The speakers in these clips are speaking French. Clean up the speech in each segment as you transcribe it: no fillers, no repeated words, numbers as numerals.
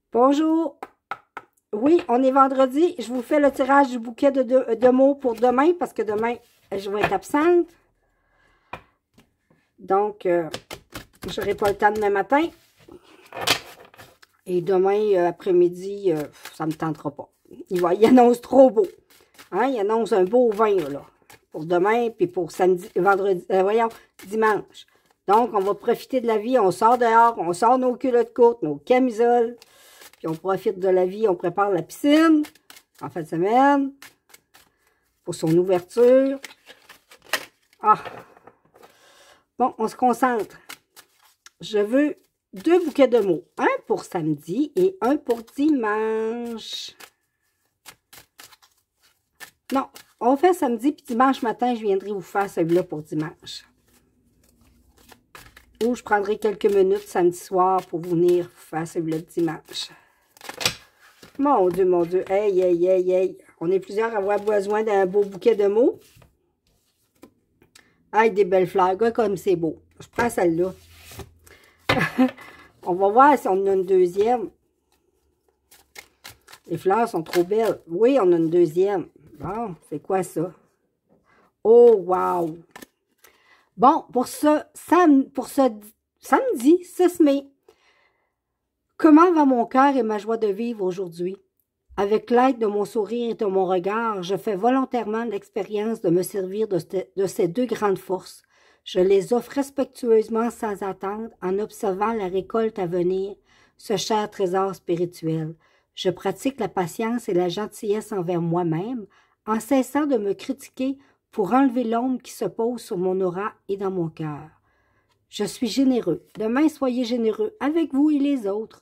Bonjour. Oui, on est vendredi. Je vous fais le tirage du bouquet de mots pour demain parce que demain, je vais être absente. Donc, je n'aurai pas le temps demain matin. Et demain après-midi, ça ne me tentera pas. Il annonce trop beau. Hein? Il annonce un beau vin là, pour demain puis pour samedi, vendredi, dimanche. Donc, on va profiter de la vie. On sort dehors, on sort nos culottes courtes, nos camisoles. Puis on profite de la vie, on prépare la piscine en fin de semaine pour son ouverture. Ah! Bon, on se concentre. Je veux 2 bouquets de mots. Un pour samedi et un pour dimanche. Non, on fait samedi, puis dimanche matin, je viendrai vous faire celui-là pour dimanche. Ou je prendrai quelques minutes samedi soir pour venir vous faire celui-là de dimanche. Mon Dieu, mon Dieu. Hey, hey, hey, hey. On est plusieurs à avoir besoin d'un beau bouquet de mots. Hey, des belles fleurs. Regarde comme c'est beau. Je prends celle-là. On va voir si on en a une deuxième. Les fleurs sont trop belles. Oui, on a une deuxième. Bon, c'est quoi ça? Oh, wow! Bon, pour ce samedi 6 mai, comment va mon cœur et ma joie de vivre aujourd'hui? Avec l'aide de mon sourire et de mon regard, je fais volontairement l'expérience de me servir de ces 2 grandes forces. Je les offre respectueusement sans attendre en observant la récolte à venir, ce cher trésor spirituel. Je pratique la patience et la gentillesse envers moi-même en cessant de me critiquer pour enlever l'ombre qui se pose sur mon aura et dans mon cœur. Je suis généreux. Demain, soyez généreux avec vous et les autres.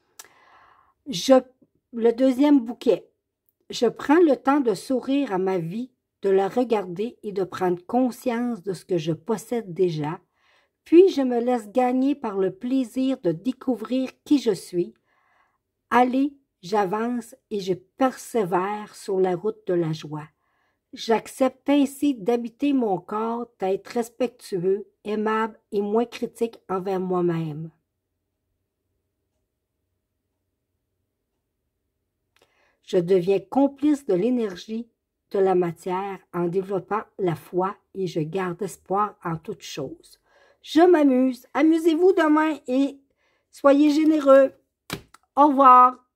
Le deuxième bouquet. Je prends le temps de sourire à ma vie, de la regarder et de prendre conscience de ce que je possède déjà, puis je me laisse gagner par le plaisir de découvrir qui je suis. Allez, j'avance et je persévère sur la route de la joie. J'accepte ainsi d'habiter mon corps, d'être respectueux, aimable et moins critique envers moi-même. Je deviens complice de l'énergie de la matière en développant la foi et je garde espoir en toutes choses. Je m'amuse. Amusez-vous demain et soyez généreux. Au revoir.